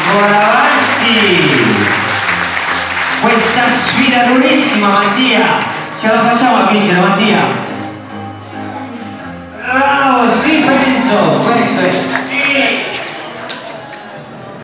Ancora avanti. Questa sfida durissima, Mattia. Ce la facciamo a vincere, Mattia? Bravo, sì, penso. Questo è